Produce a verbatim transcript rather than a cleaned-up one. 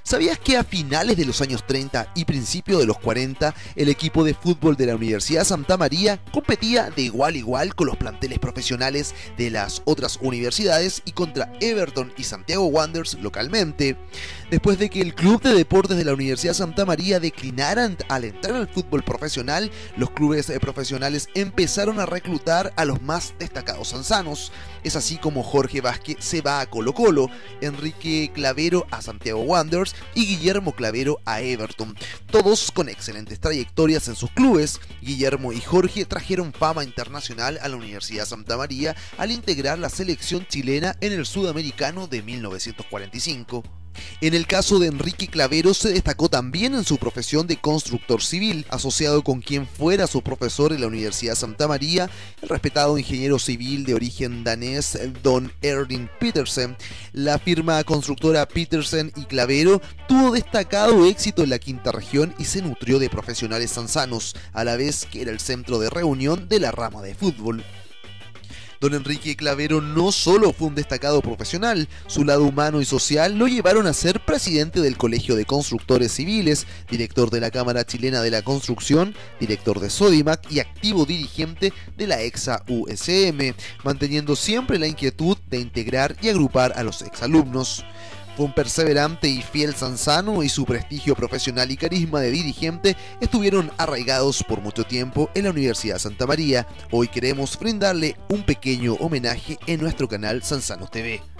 ¿Sabías que a finales de los años treinta y principios de los cuarenta, el equipo de fútbol de la Universidad Santa María competía de igual a igual con los planteles profesionales de las otras universidades y contra Everton y Santiago Wanderers localmente? Después de que el Club de Deportes de la Universidad Santa María declinaran al entrar al fútbol profesional, los clubes profesionales empezaron a reclutar a los más destacados sanzanos. Es así como Jorge Vázquez se va a Colo-Colo, Enrique Clavero a Santiago Wanderers y Guillermo Clavero a Everton, todos con excelentes trayectorias en sus clubes. Guillermo y Jorge trajeron fama internacional a la Universidad Santa María al integrar la selección chilena en el Sudamericano de mil novecientos cuarenta y cinco. En el caso de Enrique Clavero se destacó también en su profesión de constructor civil, asociado con quien fuera su profesor en la Universidad Santa María, el respetado ingeniero civil de origen danés Don Erling Petersen. La firma constructora Petersen y Clavero tuvo destacado éxito en la quinta región y se nutrió de profesionales sanzanos, a la vez que era el centro de reunión de la rama de fútbol. Don Enrique Clavero no solo fue un destacado profesional, su lado humano y social lo llevaron a ser presidente del Colegio de Constructores Civiles, director de la Cámara Chilena de la Construcción, director de Sodimac y activo dirigente de la EXA U S M, manteniendo siempre la inquietud de integrar y agrupar a los exalumnos. Fue un perseverante y fiel sanzano y su prestigio profesional y carisma de dirigente estuvieron arraigados por mucho tiempo en la Universidad Santa María. Hoy queremos brindarle un pequeño homenaje en nuestro canal Sanzanos T V.